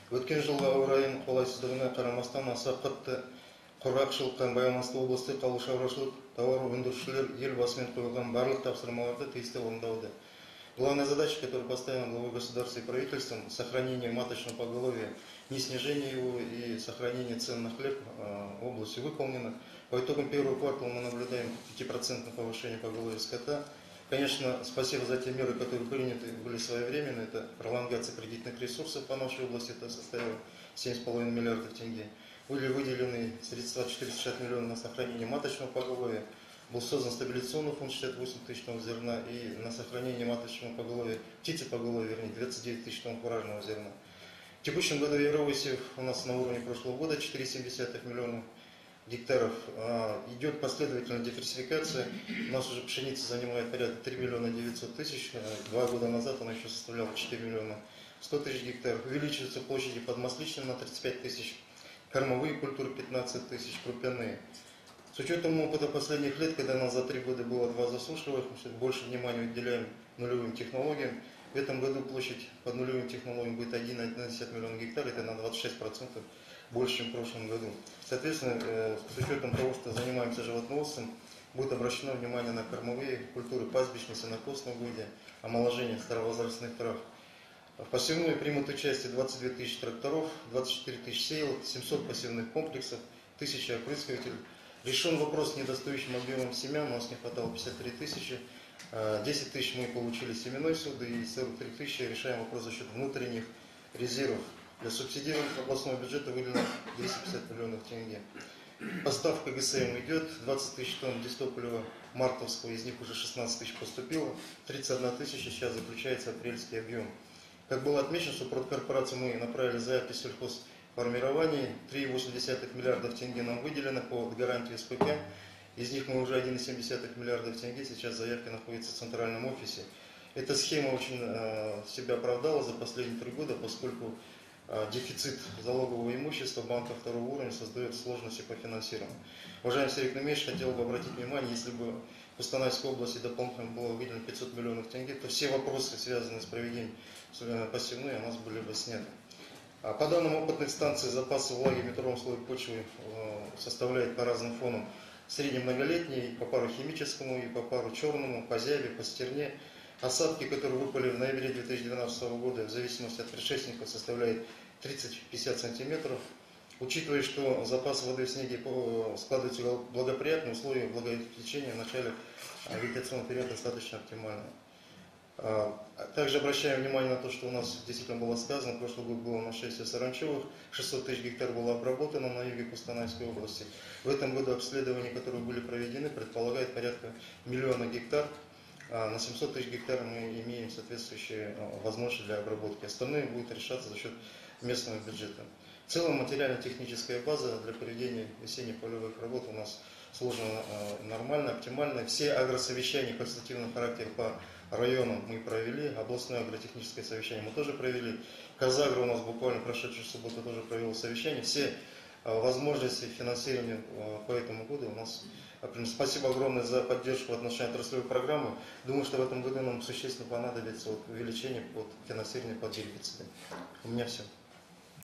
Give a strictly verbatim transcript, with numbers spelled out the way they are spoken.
Өткен жылғы ауа райының қолайсыздығына қарамастан аса қатты құрғақшылыққа байланысты облыстық ауыл шаруашылық тауар өндірушілер елбасымен қойылған барлық тапсырмаларды тиісті орындауды. Главная задача, которую поставила глава государства и правительством, сохранение маточного поголовья, не снижение его и сохранение цен на хлеб в области выполнено. По итогам первого квартала мы наблюдаем пятипроцентное повышение поголовья скота. Конечно, спасибо за те меры, которые приняты были своевременно. Это пролонгация кредитных ресурсов по нашей области, это составило семь с половиной миллиардов тенге. Были выделены средства четыреста шестьдесят миллионов на сохранение маточного поголовья. Был создан стабилизационный фонд шестьдесят восемь тысяч тонн зерна и на сохранение маточного поголовья, птицепоголовья, вернее, двадцать девять тысяч тонн фуражного зерна. В текущем году Евровысев у нас на уровне прошлого года четыре целых семь десятых миллионов гектаров. Идет последовательная диверсификация. У нас уже пшеница занимает порядка три миллиона девятьсот тысяч. Два года назад она еще составляла четыре миллиона сто тысяч гектаров. Увеличиваются площади подмасличные на тридцать пять тысяч. Кормовые культуры пятнадцать тысяч, крупяные. С учетом опыта последних лет, когда у нас за три года было два засушливых, мы больше внимания уделяем нулевым технологиям. В этом году площадь под нулевым технологиям будет один целых одна десятая миллиона гектаров, это на двадцать шесть процентов больше, чем в прошлом году. Соответственно, с учетом того, что занимаемся животноводством, будет обращено внимание на кормовые культуры, пастбищные, сенокосные угодья, омоложение старовозрастных трав. В посевной примут участие двадцать две тысячи тракторов, двадцать четыре тысячи сеялок, семьсот посевных комплексов, тысяча опрыскивателей. Решен вопрос с недостающим объемом семян, у нас не хватало пятьдесят три тысячи, десять тысяч мы получили семенной суды и сорок три тысячи решаем вопрос за счет внутренних резервов. Для субсидирования областного бюджета выделено двести пятьдесят миллионов тенге. Поставка ГСМ идет, двадцать тысяч тонн дистополева мартовского, из них уже шестнадцать тысяч поступило, тридцать одна тысяча сейчас заключается апрельский объем. Как было отмечено, что продкорпорацию мы направили заявки в сельхозформирование, три целых восемь десятых миллиардов тенге нам выделено по гарантии СПК, из них мы уже один целых семь десятых миллиардов тенге, сейчас заявки находятся в центральном офисе. Эта схема очень э, себя оправдала за последние три года, поскольку э, дефицит залогового имущества банка второго уровня создает сложности по финансированию. Уважаемый Сергей Климович, хотел бы обратить внимание, если бы в Костанайской области дополнительно было выделено пятьсот миллионов тенге, то все вопросы, связанные с проведением посевной, у нас были бы сняты. По данным опытных станций, запасы влаги в метровом слое почвы составляют по разным фонам среднемноголетний, по пару химическому, и по пару черному, по зябе, по стерне. Осадки, которые выпали в ноябре две тысячи двенадцатого года, в зависимости от предшественника, составляют тридцать-пятьдесят сантиметров. Учитывая, что запас воды в снеге складывается в благоприятные условия влагоотвлечения в начале вегетационного периода достаточно оптимально. Также обращаем внимание на то, что у нас действительно было сказано, в прошлый год было нашествие саранчевых, шестьсот тысяч гектар было обработано на юге Костанайской области. В этом году обследования, которые были проведены, предполагают порядка миллиона гектар. На семьсот тысяч гектар мы имеем соответствующие возможности для обработки. Остальное будет решаться за счет местного бюджета. В целом материально-техническая база для проведения весенних полевых работ у нас сложена нормально, оптимально. Все агросовещания консультативного характера по районам мы провели, областное агротехническое совещание мы тоже провели. Казагро у нас буквально прошедшую субботу тоже провел совещание. Все возможности финансирования по этому году у нас. Спасибо огромное за поддержку в отношении отраслевой программы. Думаю, что в этом году нам существенно понадобится увеличение под финансирование под гербицидами. У меня все.